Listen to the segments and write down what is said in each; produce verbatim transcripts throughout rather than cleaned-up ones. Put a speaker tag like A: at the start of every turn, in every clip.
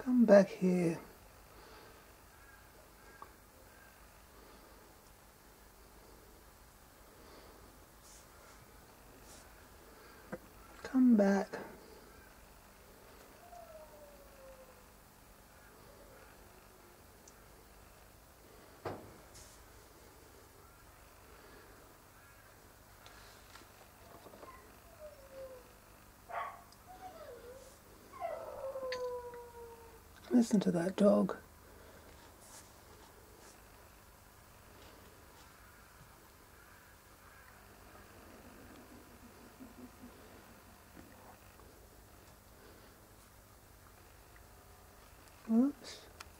A: Come back here. Come back. Listen to that dog. Oops.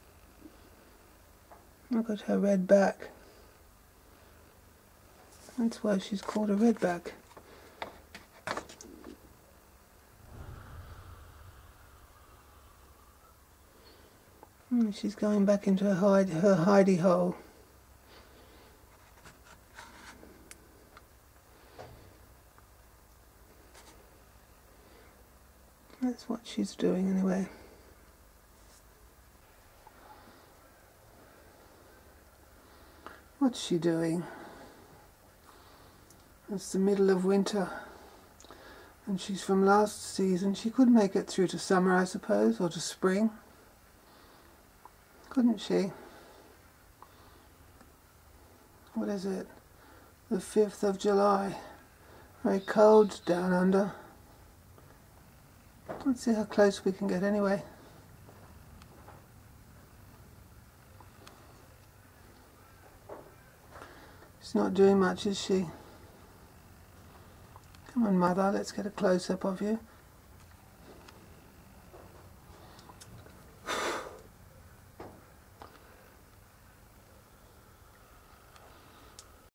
A: Look at her red back. That's why she's called a redback. Hmm, she's going back into her, hide, her hidey hole. That's what she's doing anyway. What's she doing? It's the middle of winter, and she's from last season. She could make it through to summer, I suppose, or to spring. Couldn't she? What is it? The fifth of July. Very cold down under. Let's see how close we can get anyway. She's not doing much, is she? Come on, Mother, let's get a close-up of you.